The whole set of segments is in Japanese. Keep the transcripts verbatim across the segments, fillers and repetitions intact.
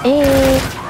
ええー。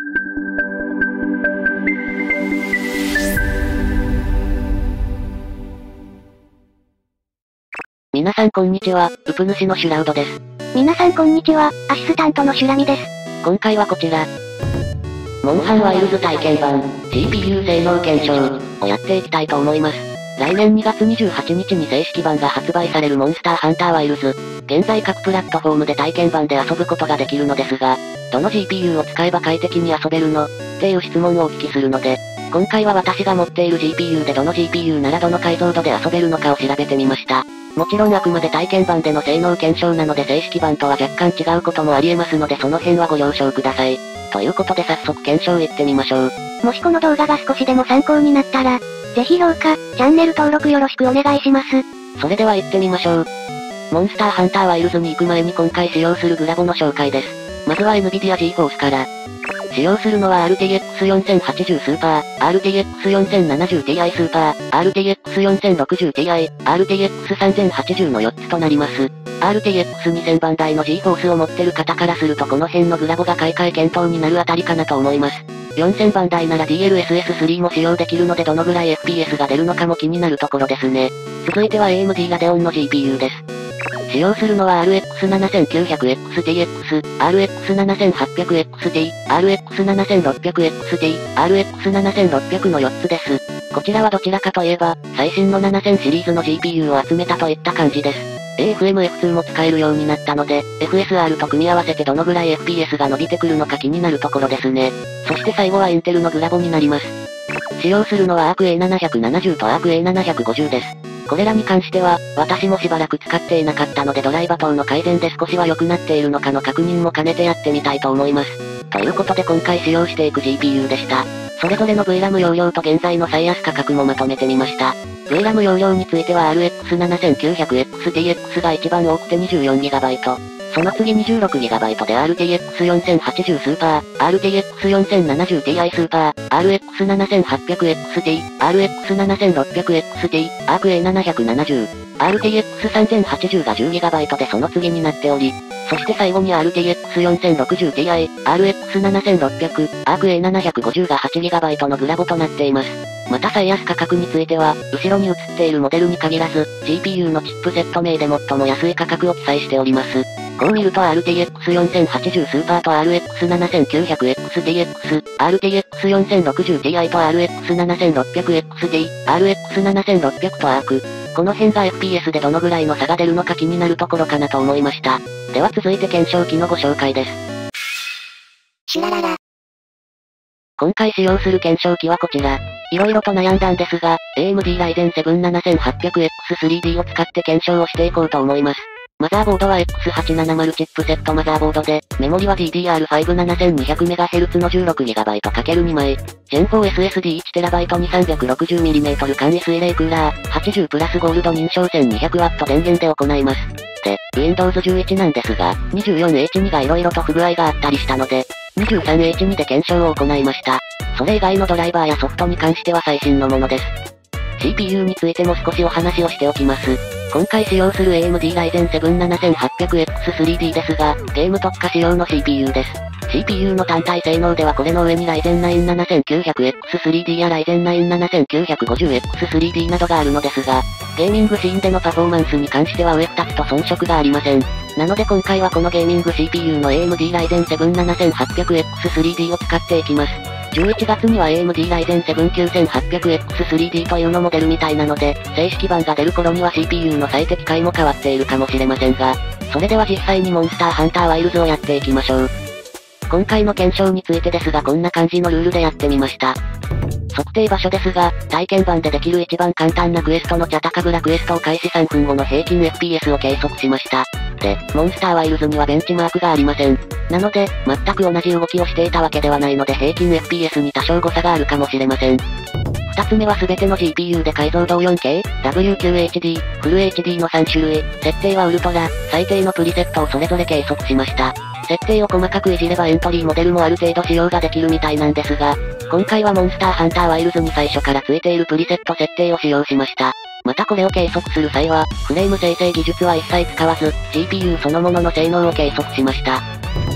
皆さんこんにちは、ウプ主のシュラウドです。 皆さんこんにちは、アシスタントのシュラミです。 今回はこちら。モンハンワイルズ体験版、ジーピーユー 性能検証をやっていきたいと思います。来年にがつにじゅうはちにちに正式版が発売されるモンスターハンターワイルズ。現在各プラットフォームで体験版で遊ぶことができるのですが、どの ジーピーユー を使えば快適に遊べるのっていう質問をお聞きするので、今回は私が持っている ジーピーユー でどの ジーピーユー ならどの解像度で遊べるのかを調べてみました。もちろんあくまで体験版での性能検証なので正式版とは若干違うこともあり得ますのでその辺はご了承ください。ということで早速検証行ってみましょう。 もしこの動画が少しでも参考になったら、ぜひ評価、チャンネル登録よろしくお願いします。 それでは行ってみましょう。モンスターハンターワイルズに行く前に今回使用するグラボの紹介です。まずは エヌビディア ジーフォース から。使用するのは アールティーエックスよんせんはちじゅう スーパー、アールティーエックスよんせんななじゅうティーアイ スーパー、アールティーエックスよんせんろくじゅうティーアイ、アールティーエックスさんぜんはちじゅう のよっつとなります。アールティーエックスにせん 番台の ジーフォース を持ってる方からするとこの辺のグラボが買い替え検討になるあたりかなと思います。よんせん 番台なら ディーエルエスエススリー も使用できるのでどのぐらい エフピーエス が出るのかも気になるところですね。続いては エーエムディー ラデオンの ジーピーユー です。使用するのは アールエックスななせんきゅうひゃくエックスティーエックス、アールエックスななせんはっぴゃくエックスティー、アールエックスななせんろっぴゃくエックスティー、アールエックスななせんろっぴゃく のよっつです。こちらはどちらかといえば、最新のななせんシリーズの ジーピーユー を集めたといった感じです。エーエフエムエフツー も使えるようになったので、エフエスアール と組み合わせてどのぐらい エフピーエス が伸びてくるのか気になるところですね。そして最後はインテルのグラボになります。使用するのは アークエーななひゃくななじゅう と アークエーななひゃくごじゅう です。これらに関しては、私もしばらく使っていなかったのでドライバー等の改善で少しは良くなっているのかの確認も兼ねてやってみたいと思います。ということで今回使用していく ジーピーユー でした。それぞれの ブイラム 容量と現在の最安価格もまとめてみました。ブイラム 容量については アールエックスななせんきゅうひゃくエックスティーエックス が一番多くて にじゅうよんギガバイト。その次 にじゅうろくギガバイト で アールティーエックスよんせんはちじゅう スーパー、アールティーエックスよんせんななじゅうティーアイ スーパー、アールエックスななせんはっぴゃくエックスティー、アールエックスななせんろっぴゃくエックスティー、アークエーななひゃくななじゅう、アールティーエックスさんぜんはちじゅう が じゅうギガバイト でその次になっており、そして最後に アールティーエックスよんせんろくじゅうティーアイ、アールエックスななせんろっぴゃく、アークエーななひゃくごじゅう が はちギガバイト のグラボとなっています。また最安価格については、後ろに映っているモデルに限らず、ジーピーユー のチップセット名で最も安い価格を記載しております。こう見ると アールティーエックスよんせんはちじゅう スーパーと アールエックスななせんきゅうひゃくエックスティーエックス、アールティーエックスよんせんろくじゅうティーアイ と アールエックスななせんろっぴゃくエックスティー、アールエックスななせんろっぴゃく とアーク。この辺が エフピーエス でどのぐらいの差が出るのか気になるところかなと思いました。では続いて検証機のご紹介です。 シュラララ。 今回使用する検証機はこちら。色々と悩んだんですが、エーエムディー Ryzen セブンななせんはっぴゃくエックススリーディー を使って検証をしていこうと思います。マザーボードは エックスはちななまる チップセットマザーボードで、メモリは ディーディーアールファイブななせんにひゃくメガヘルツ の じゅうろくギガバイトかけるに 枚。ジェンフォーエスエスディーいちテラバイト にせんさんびゃくろくじゅうミリメートル 簡易水冷クーラー、はちじゅうプラスゴールド認証 せんにひゃくワット 電源で行います。で、ウィンドウズじゅういち なんですが、にじゅうよんエイチツー が色々と不具合があったりしたので、にじゅうさんエイチツー で検証を行いました。それ以外のドライバーやソフトに関しては最新のものです。シーピーユー についても少しお話をしておきます。今回使用する エーエムディー Ryzen セブンななせんはっぴゃくエックススリーディー ですが、ゲーム特化仕様の シーピーユー です。シーピーユー の単体性能ではこれの上に Ryzen ナインななせんきゅうひゃくエックススリーディー や Ryzen ナインななせんきゅうひゃくごじゅうエックススリーディー などがあるのですが、ゲーミングシーンでのパフォーマンスに関しては上ふたつと遜色がありません。なので今回はこのゲーミング シーピーユー の エーエムディー Ryzen セブンななせんはっぴゃくエックススリーディー を使っていきます。じゅういちがつには エーエムディー Ryzen セブンきゅうせんはっぴゃくエックススリーディー というのも出るみたいなので、正式版が出る頃には シーピーユー の最適解も変わっているかもしれませんが、それでは実際にモンスターハンターワイルズをやっていきましょう。今回の検証についてですがこんな感じのルールでやってみました。測定場所ですが、体験版でできる一番簡単なクエストのチャタカブラクエストを開始さんぷんごの平均 エフピーエス を計測しました。で、モンスターワイルズにはベンチマークがありません。なので、全く同じ動きをしていたわけではないので平均 エフピーエス に多少誤差があるかもしれません。二つ目は全ての ジーピーユー で解像度 よんケー、ダブリューキューエイチディー、フル エイチディー のさん種類、設定はウルトラ、最低のプリセットをそれぞれ計測しました。設定を細かくいじればエントリーモデルもある程度使用ができるみたいなんですが、今回はモンスターハンターワイルズに最初からついているプリセット設定を使用しました。またこれを計測する際は、フレーム生成技術は一切使わず、ジーピーユー そのものの性能を計測しました。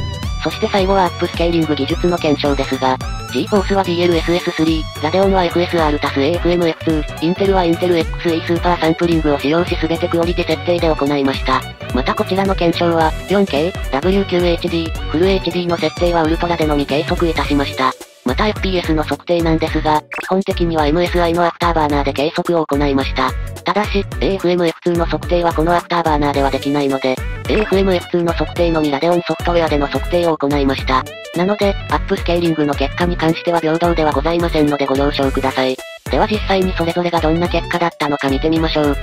そして最後はアップスケーリング技術の検証ですが、ジーフォースは ディーエルエスエススリー、ラデオンは エフエスアール たす エーエフエムエフツー、インテルはインテル エックスイー スーパーサンプリングを使用し全てクオリティ設定で行いました。またこちらの検証は、よんケー、ダブリューキューエイチディー、フル エイチディー の設定はウルトラでのみ計測いたしました。また エフピーエス の測定なんですが、基本的には エムエスアイ のアフターバーナーで計測を行いました。ただし、エーエフエムエフツー の測定はこのアフターバーナーではできないので、エーエフエムエフツー の測定のみラデオンソフトウェアでの測定を行いました。なので、アップスケーリングの結果に関しては平等ではございませんのでご了承ください。では実際にそれぞれがどんな結果だったのか見てみましょう。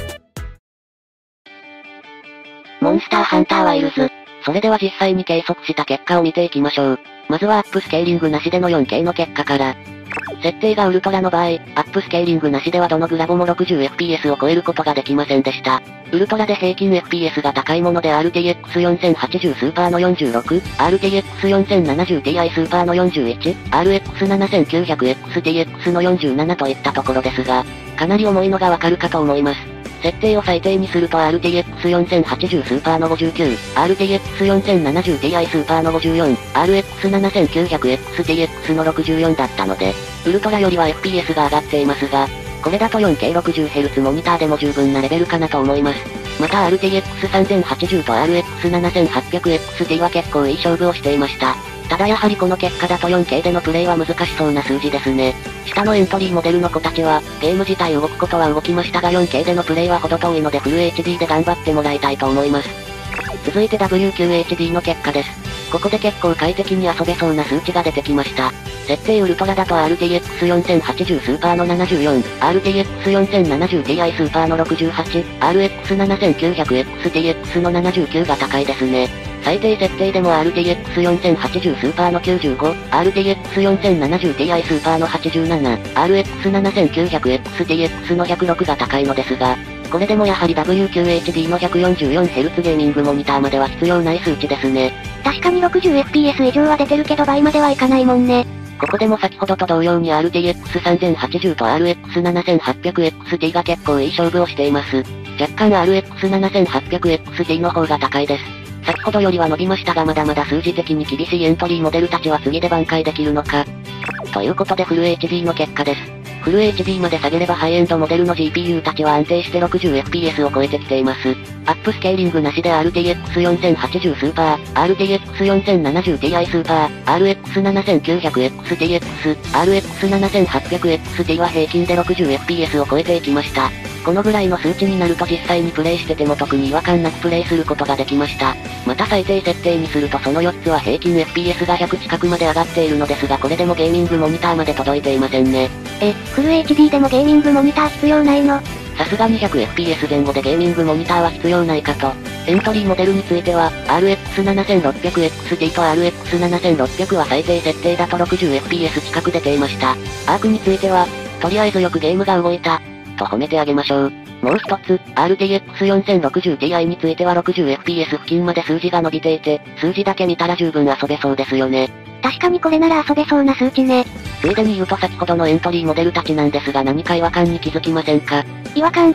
モンスターハンターワイルズ。それでは実際に計測した結果を見ていきましょう。まずはアップスケーリングなしでの よんケー の結果から。設定がウルトラの場合、アップスケーリングなしではどのグラボも ろくじゅうエフピーエス を超えることができませんでした。ウルトラで平均 エフピーエス が高いもので アールティーエックスよんせんはちじゅう スーパーのよんじゅうろく、アールティーエックスよんせんななじゅうティーアイ スーパーのよんじゅういち、アールエックスななせんきゅうひゃくエックスティーエックス のよんじゅうななといったところですが、かなり重いのがわかるかと思います。設定を最低にすると アールティーエックスよんせんはちじゅう スーパーのごじゅうきゅう、アールティーエックスよんせんななじゅうティーアイ スーパーのごじゅうよん、アールエックスななせんきゅうひゃくエックスティーエックス のろくじゅうよんだったので、ウルトラよりは エフピーエス が上がっていますが、これだと よんケーろくじゅうヘルツ モニターでも十分なレベルかなと思います。また アールティーエックスさんぜんはちじゅう と アールエックスななせんはっぴゃくエックスティー は結構いい勝負をしていました。ただやはりこの結果だと よんケー でのプレイは難しそうな数字ですね。下のエントリーモデルの子たちは、ゲーム自体動くことは動きましたが よんケー でのプレイは程遠いのでフル エイチディー で頑張ってもらいたいと思います。続いて ダブリューキューエイチディー の結果です。ここで結構快適に遊べそうな数値が出てきました。設定ウルトラだと アールティーエックスよんせんはちじゅう スーパーのななじゅうよん、アールティーエックスよんせんななじゅうティーアイ スーパーのろくじゅうはち、アールエックスななせんきゅうひゃくエックスティーエックス のななじゅうきゅうが高いですね。最低設定でも アールティーエックスよんせんはちじゅう スーパーのきゅうじゅうご、アールティーエックスよんせんななじゅうティーアイ スーパーのはちじゅうなな、アールエックスななせんきゅうひゃくエックスティーエックス のひゃくろくが高いのですが、これでもやはり ダブリューキューエイチディー の ひゃくよんじゅうよんヘルツ ゲーミングモニターまでは必要ない数値ですね。 確かに ろくじゅうエフピーエス 以上は出てるけど倍まではいかないもんね。 ここでも先ほどと同様に アールティーエックスさんぜんはちじゅう と アールエックスななせんはっぴゃくエックスティー が結構いい勝負をしています。若干 アールエックスななせんはっぴゃくエックスティー の方が高いです。先ほどよりは伸びましたがまだまだ数字的に厳しいエントリーモデルたちは次で挽回できるのか。ということでフル エイチディー の結果です。フル エイチディー まで下げればハイエンドモデルの ジーピーユー たちは安定して ろくじゅうエフピーエス を超えてきています。アップスケーリングなしで アールティーエックスよんせんはちじゅう スーパー、アールティーエックスよんせんななじゅうティーアイ スーパー、アールエックスななせんきゅうひゃくエックスティーエックス、アールエックスななせんはっぴゃくエックスティー は平均で ろくじゅうエフピーエス を超えていきました。このぐらいの数値になると実際にプレイしてても特に違和感なくプレイすることができました。また最低設定にするとそのよっつは平均 エフピーエス がひゃく近くまで上がっているのですがこれでもゲーミングモニターまで届いていませんね。 え、フル エイチディー でもゲーミングモニター必要ないの？ さすがに ひゃくエフピーエス 前後でゲーミングモニターは必要ないかと。エントリーモデルについては、アールエックスななせんろっぴゃくエックスティー と アールエックスななせんろっぴゃく は最低設定だと ろくじゅうエフピーエス 近く出ていました。アークについては、とりあえずよくゲームが動いた、と褒めてあげましょう。もう一つ、アールティーエックスよんせんろくじゅうティーアイ については ろくじゅうエフピーエス 付近まで数字が伸びていて、数字だけ見たら十分遊べそうですよね。 確かにこれなら遊べそうな数値ね。 ついでに言うと先ほどのエントリーモデルたちなんですが何か違和感に気づきませんか？ 違和感。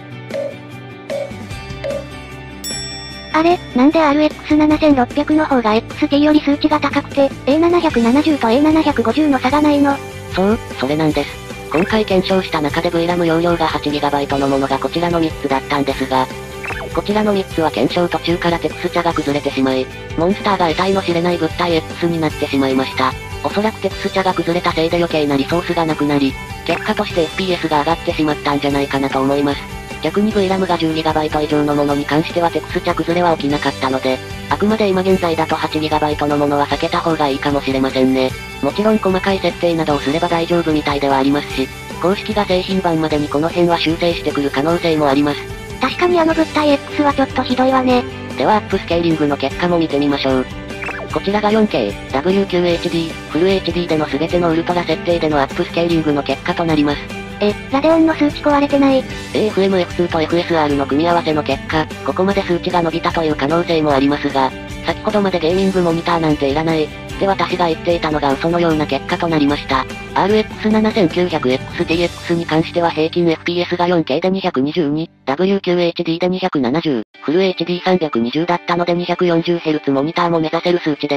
あれ、なんで アールエックスななせんろっぴゃく の方が エックスティー より数値が高くて、エーななひゃくななじゅう と エーななひゃくごじゅう の差がないの？ そう、それなんです。今回検証した中で ブイラム 容量が はちギガバイト のものがこちらのみっつだったんですが、こちらのみっつは検証途中からテクスチャが崩れてしまい、モンスターが得体の知れない物体 X になってしまいました。おそらくテクスチャが崩れたせいで余計なリソースがなくなり、結果として エフピーエス が上がってしまったんじゃないかなと思います。逆に ブイラム が じゅうギガバイト 以上のものに関してはテクスチャ崩れは起きなかったので、あくまで今現在だと はちギガバイト のものは避けた方がいいかもしれませんね。もちろん細かい設定などをすれば大丈夫みたいではありますし、公式が製品版までにこの辺は修正してくる可能性もあります。 確かにあの物体 X はちょっとひどいわね。 ではアップスケーリングの結果も見てみましょう。こちらが よんケー、ダブリューキューエイチディー、フル エイチディー での全てのウルトラ設定でのアップスケーリングの結果となります。 え、ラデオンの数値壊れてない？ エーエフエムエフツー と エフエスアール の組み合わせの結果、ここまで数値が伸びたという可能性もありますが、先ほどまでゲーミングモニターなんていらない、って私が言っていたのが嘘のような結果となりました。アールエックスななせんきゅうひゃくエックスティーエックス に関しては平均 エフピーエス が よんケー でにひゃくにじゅうに、ダブリューキューエイチディー でにひゃくななじゅう、フル エイチディーさんびゃくにじゅう だったので にひゃくよんじゅうヘルツ モニターも目指せる数値です。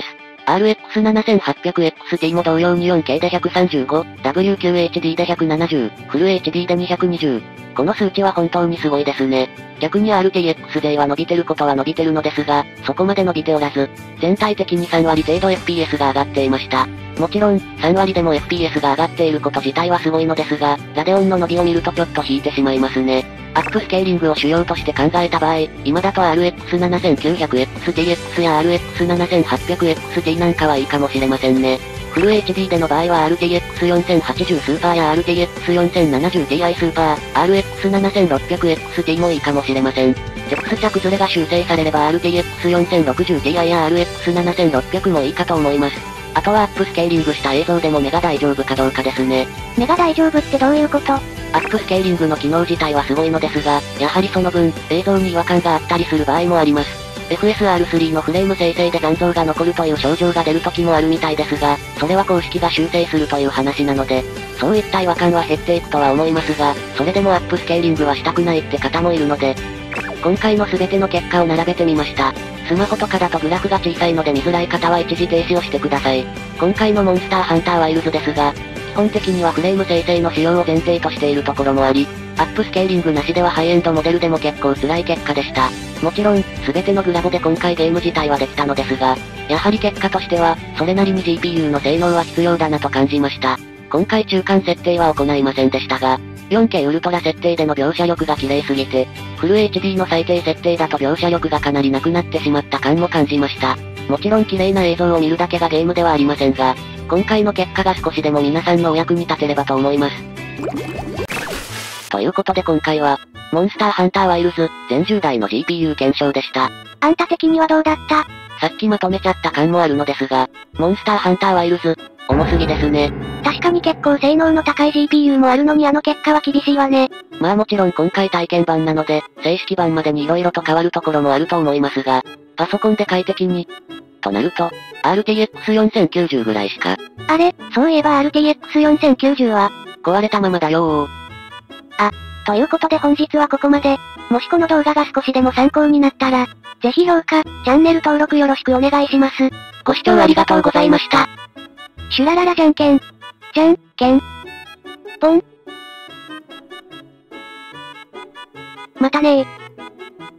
アールエックスななはっぴゃくエックスティー も同様に よんケー でひゃくさんじゅうご、ダブリューキューエイチディー でひゃくななじゅう、フル エイチディー でにひゃくにじゅう。この数値は本当にすごいですね。逆に アールティーエックスジェー は伸びてることは伸びてるのですが、そこまで伸びておらず、全体的にさんわり程度 エフピーエス が上がっていました。もちろん、さんわりでも エフピーエス が上がっていること自体はすごいのですが、ラデオンの伸びを見るとちょっと引いてしまいますね。アップスケーリングを主要として考えた場合、今だと アールエックスななきゅうぜろゼロエックスティーエックス や アールエックスななはっぴゃくエックスティー なんかはいいかもしれませんね。フル エイチディー での場合は アールティーエックスよんせんはちじゅう スーパーや アールティーエックスよんせんななじゅうティーアイ スーパー、アールエックスななろっぴゃくエックスティー もいいかもしれません。直ス着ずれが修正されれば アールティーエックスよんせんろくじゅうティーアイ や アールエックスななろっぴゃくもいいかと思います。あとはアップスケーリングした映像でも目が大丈夫かどうかですね。 目が大丈夫ってどういうこと？ アップスケーリングの機能自体はすごいのですが、やはりその分、映像に違和感があったりする場合もあります。エフエスアールスリー のフレーム生成で残像が残るという症状が出る時もあるみたいですが、それは公式が修正するという話なので、そういった違和感は減っていくとは思いますが、それでもアップスケーリングはしたくないって方もいるので、今回の全ての結果を並べてみました。スマホとかだとグラフが小さいので見づらい方は一時停止をしてください。今回のモンスターハンターワイルズですが、基本的にはフレーム生成の使用を前提としているところもあり、アップスケーリングなしではハイエンドモデルでも結構辛い結果でした。もちろん、全てのグラボで今回ゲーム自体はできたのですが、やはり結果としては、それなりに ジーピーユー の性能は必要だなと感じました。今回中間設定は行いませんでしたが、よんケー ウルトラ設定での描写力が綺麗すぎて、フル エイチディー の最低設定だと描写力がかなりなくなってしまった感も感じました。もちろん綺麗な映像を見るだけがゲームではありませんが、今回の結果が少しでも皆さんのお役に立てればと思います。ということで今回は、モンスターハンターワイルズ、全じゅうだいの ジーピーユー 検証でした。 あんた的にはどうだった？ さっきまとめちゃった感もあるのですが、モンスターハンターワイルズ、重すぎですね。 確かに結構性能の高い ジーピーユー もあるのにあの結果は厳しいわね。 まあもちろん今回体験版なので、正式版までに色々と変わるところもあると思いますが、パソコンで快適に、となると、アールティーエックスよんせんきゅうじゅう ぐらいしか。 あれ、そういえば アールティーエックスよんせんきゅうじゅう は、 壊れたままだよー。 あ、ということで本日はここまで。もしこの動画が少しでも参考になったら、ぜひ評価、チャンネル登録よろしくお願いします。 ご視聴ありがとうございました。 シュラララじゃんけん。じゃんけん。ポン。またねー。